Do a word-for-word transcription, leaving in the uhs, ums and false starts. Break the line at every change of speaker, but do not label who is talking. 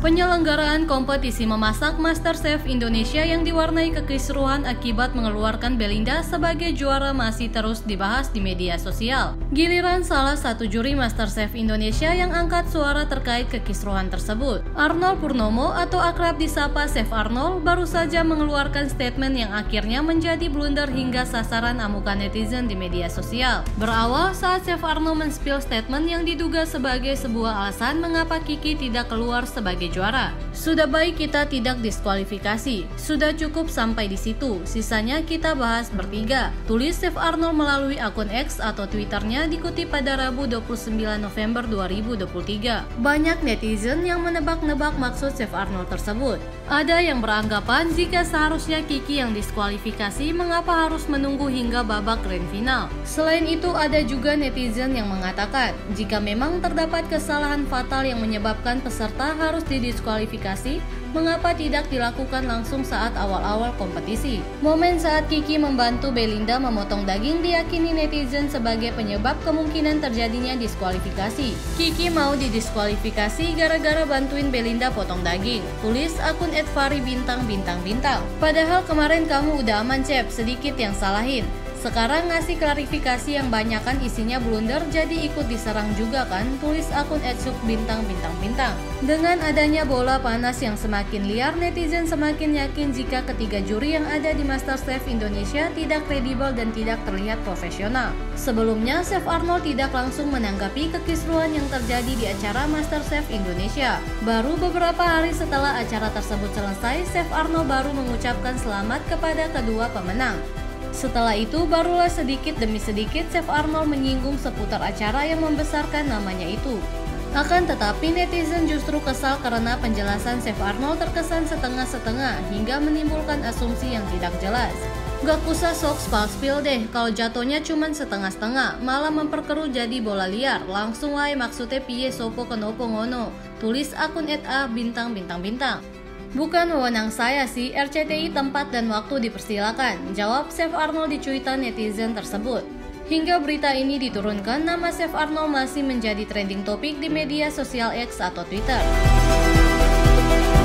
Penyelenggaraan kompetisi memasak MasterChef Indonesia yang diwarnai kekisruhan akibat mengeluarkan Belinda sebagai juara masih terus dibahas di media sosial. Giliran salah satu juri MasterChef Indonesia yang angkat suara terkait kekisruhan tersebut. Arnold Purnomo atau akrab disapa Chef Arnold baru saja mengeluarkan statement yang akhirnya menjadi blunder hingga sasaran amukan netizen di media sosial. Berawal saat Chef Arnold men-spill statement yang diduga sebagai sebuah alasan mengapa Kiki tidak keluar sebagai juara. Sudah baik kita tidak diskualifikasi, sudah cukup sampai di situ, sisanya kita bahas bertiga, tulis Chef Arnold melalui akun X atau Twitternya dikutip pada Rabu dua puluh sembilan November dua ribu dua puluh tiga. Banyak netizen yang menebak-nebak maksud Chef Arnold tersebut. Ada yang beranggapan jika seharusnya Kiki yang diskualifikasi, mengapa harus menunggu hingga babak grand final. Selain itu ada juga netizen yang mengatakan jika memang terdapat kesalahan fatal yang menyebabkan peserta harus didiskualifikasi, mengapa tidak dilakukan langsung saat awal-awal kompetisi. Momen saat Kiki membantu Belinda memotong daging diyakini netizen sebagai penyebab kemungkinan terjadinya diskualifikasi. Kiki mau didiskualifikasi gara-gara bantuin Belinda potong daging, tulis akun et fari bintang bintang bintang. Padahal kemarin kamu udah aman Cep, sedikit yang salahin. Sekarang ngasih klarifikasi yang banyakan isinya blunder jadi ikut diserang juga kan, tulis akun etsuk bintang bintang bintang. Dengan adanya bola panas yang semakin liar, netizen semakin yakin jika ketiga juri yang ada di MasterChef Indonesia tidak kredibel dan tidak terlihat profesional. Sebelumnya, Chef Arnold tidak langsung menanggapi kekisruhan yang terjadi di acara MasterChef Indonesia. Baru beberapa hari setelah acara tersebut selesai, Chef Arnold baru mengucapkan selamat kepada kedua pemenang. Setelah itu, barulah sedikit demi sedikit Chef Arnold menyinggung seputar acara yang membesarkan namanya itu. Akan tetapi netizen justru kesal karena penjelasan Chef Arnold terkesan setengah-setengah hingga menimbulkan asumsi yang tidak jelas. Gak usah sok spal-spil deh, kalau jatuhnya cuman setengah-setengah, malah memperkeruh jadi bola liar. Langsung wae maksudnya piye sopo kenopo ngono, tulis akun et a bintang bintang bintang. Bukan wewenang saya sih, R C T I tempat dan waktu dipersilakan, jawab Chef Arnold di cuitan netizen tersebut. Hingga berita ini diturunkan, nama Chef Arnold masih menjadi trending topik di media sosial X atau Twitter.